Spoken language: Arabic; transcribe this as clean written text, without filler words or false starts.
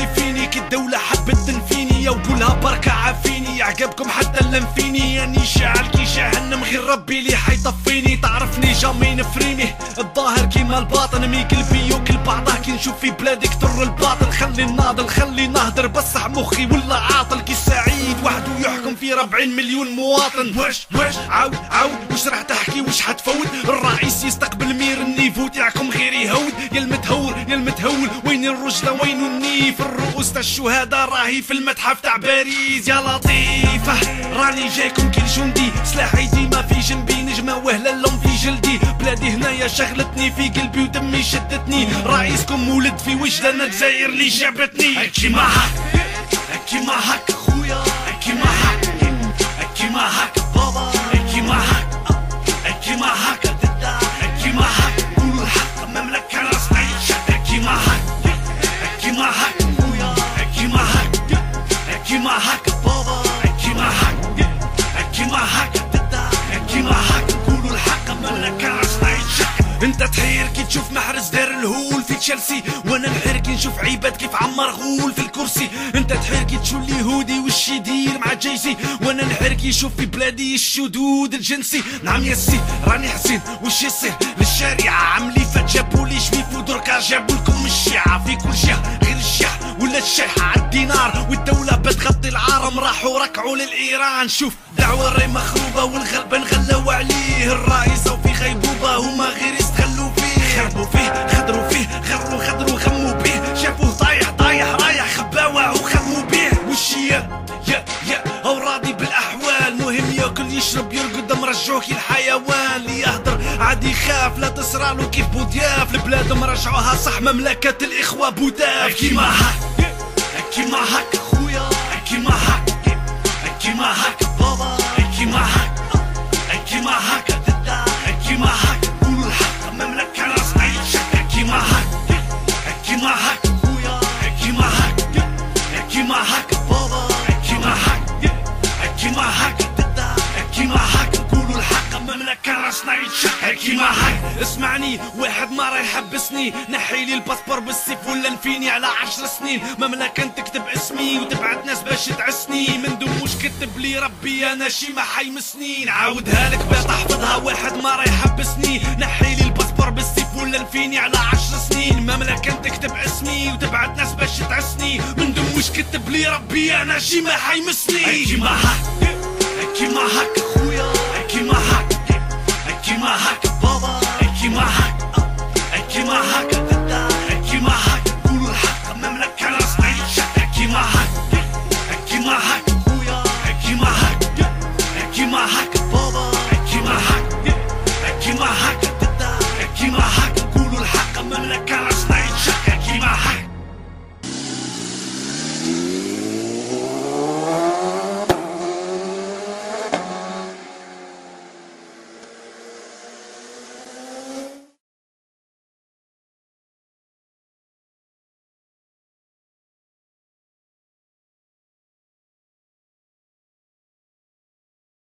راسي فيني كي الدولة حبت تنفيني، يا وقولها بركة عافيني، عقبكم حتى لنفيني، يعني شاعل كي جهنم غير ربي لي حيطفيني. تعرفني جامي نفريني الظاهر كيما الباطن، مي قلبي وكل بعضه كي نشوف في بلادي كتر الباطل. خلي ناضل خلي نهدر بصح مخي ولا عاطل، كي سعيد وحده يحكم في 40 مليون مواطن. واش عاود واش راح تحكي واش حتفوت؟ الرئيس يستقبل مير النيفو تاعكم غير يهود. يا المتهور وين الرجلة وين النيف؟ الرؤوس تاع الشهداء راهي في المتحف تاع باريس. يا لطيفة راني جايكم كي الجندي، سلاحي ديما في جنبي، نجمة وهلا اللوم في جلدي. بلادي هنايا شغلتني في قلبي ودمي شدتني، رئيسكم ولد في وجدنا الجزائر اللي جابتني. كيما هك خويا، كيما هك بابا، كيما هك ددا، كيما هك قولوا الحق مملكة راس عيشة. كيما هك خويا، كيما هك بابا، كيما هك ددا، كيما هك قولوا الحق مملكة راس عيشة. انت تحير كي تشوف محرز دار الهول في تشيلسي، وانا نحير كي نشوف عباد كيف عمر غول في الكرسي. انت تحير كي تشوف اليهودي وش يدير مع جيسي، وانا نحير كي نشوف في بلادي الشذوذ الجنسي. نعم يا سي راني حزين وش يصير للشارع، عملي فات جابوا لي جويف ودركا جابوا لكم الشيعة في كل جهة غير الشيح ولا الشيحة عالدينار، والدولة بتغطي العالم راحوا ركعوا للإيران. شوف دعوة الري مخروبة والغلبة نغلوا عليه، الرئيس وفي غيبوبة هما غير يستغلوا فيه، خربوا فيه خدروا فيه غروا غموا بيه، شافوه طايح رايح خباوه وخدموا بيه. وش يا هو راضي بالاحوال، مهم ياكل يشرب يرقد مرجعوه كي الحيوان، اللي يهدر عادي يخاف لا تصرالو كيف بوضياف. البلاد مرجعوها صح مملكة الاخوة بوداف. كيما هك خويا، كيما هك بابا، كيما هك ددا، كيما هك قولوا الحق مملكة راس عيشة. كيما هك خويا، كيما هك بابا، كيما هك ددا، كيما هك قولوا الحق مملكة راس عيشة. كيما هك اسمعني واحد ما راح يحبسني، نحيلي الباسبور بالسيف ولا نفيني على 10 سنين، مملكة تكتب اسمي وتبعت ناس باش تعسني، من دون مش كتب لي ربي انا شي ما حيمسني. نعاودها لك باش تحفظها واحد ما راح يحبسني، نحيلي الباسبور بالسيف ولا نفيني على 10 سنين، مملكة تكتب اسمي وتبعت ناس باش تعسني، من دون مش كتب لي ربي انا شي ما حيمسني. كيما هك خويا، كيما هك بابا، كيما هك